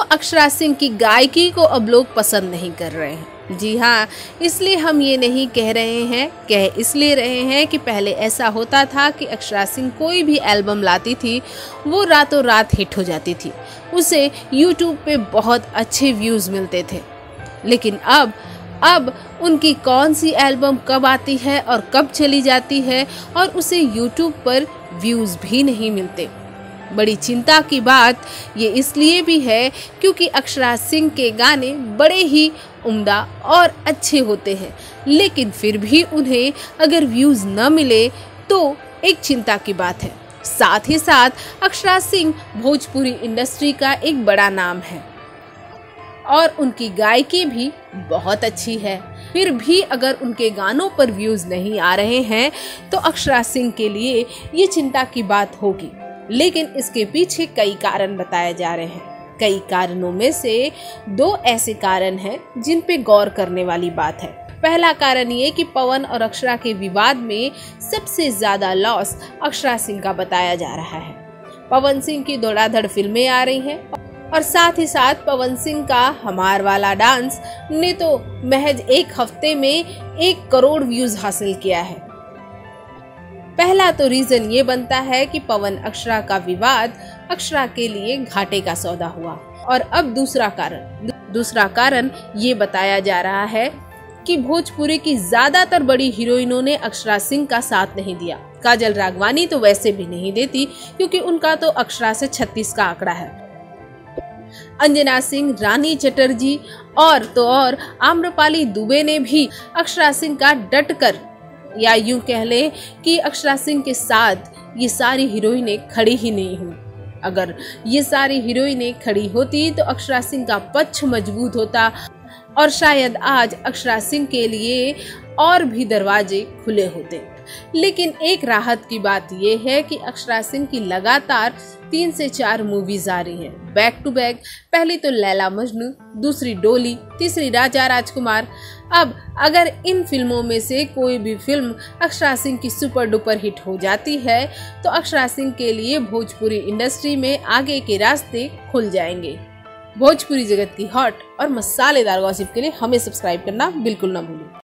अक्षरा सिंह की गायकी को अब लोग पसंद नहीं कर रहे हैं। जी हाँ, इसलिए हम ये नहीं कह रहे हैं, कह इसलिए रहे हैं कि पहले ऐसा होता था कि अक्षरा सिंह कोई भी एल्बम लाती थी वो रातों रात हिट हो जाती थी, उसे यूट्यूब पे बहुत अच्छे व्यूज़ मिलते थे। लेकिन अब उनकी कौन सी एल्बम कब आती है और कब चली जाती है और उसे यूट्यूब पर व्यूज़ भी नहीं मिलते। बड़ी चिंता की बात ये इसलिए भी है क्योंकि अक्षरा सिंह के गाने बड़े ही उम्दा और अच्छे होते हैं, लेकिन फिर भी उन्हें अगर व्यूज़ न मिले तो एक चिंता की बात है। साथ ही साथ अक्षरा सिंह भोजपुरी इंडस्ट्री का एक बड़ा नाम है और उनकी गायकी भी बहुत अच्छी है। फिर भी अगर उनके गानों पर व्यूज़ नहीं आ रहे हैं तो अक्षरा सिंह के लिए ये चिंता की बात होगी। लेकिन इसके पीछे कई कारण बताए जा रहे हैं। कई कारणों में से 2 ऐसे कारण हैं जिन पे गौर करने वाली बात है। पहला कारण ये कि पवन और अक्षरा के विवाद में सबसे ज्यादा लॉस अक्षरा सिंह का बताया जा रहा है। पवन सिंह की धड़ाधड़ फिल्में आ रही हैं और साथ ही साथ पवन सिंह का हमार वाला डांस ने तो महज 1 हफ्ते में 1 करोड़ व्यूज हासिल किया है। पहला तो रीजन ये बनता है कि पवन अक्षरा का विवाद अक्षरा के लिए घाटे का सौदा हुआ। और अब दूसरा कारण ये बताया जा रहा है कि भोजपुरी की ज्यादातर बड़ी हीरोइनों ने अक्षरा सिंह का साथ नहीं दिया। काजल राघवानी तो वैसे भी नहीं देती क्योंकि उनका तो अक्षरा से 36 का आंकड़ा है। अंजना सिंह, रानी चटर्जी और तो और आम्रपाली दुबे ने भी अक्षरा सिंह का डटकर, या यूं कह ले कि अक्षरा सिंह के साथ ये सारी हीरोइनें खड़ी ही नहीं हुई। अगर ये सारी हीरोइनें खड़ी होती तो अक्षरा सिंह का पक्ष मजबूत होता और शायद आज अक्षरा सिंह के लिए और भी दरवाजे खुले होते। लेकिन एक राहत की बात यह है कि अक्षरा सिंह की लगातार 3 से 4 मूवीज आ रही हैं बैक टू बैक। पहली तो लैला मजनू, दूसरी डोली, तीसरी राजा राजकुमार। अब अगर इन फिल्मों में से कोई भी फिल्म अक्षरा सिंह की सुपर डुपर हिट हो जाती है तो अक्षरा सिंह के लिए भोजपुरी इंडस्ट्री में आगे के रास्ते खुल जाएंगे। भोजपुरी जगत की हॉट और मसालेदार गॉसिप के लिए हमें सब्सक्राइब करना बिल्कुल ना भूलें।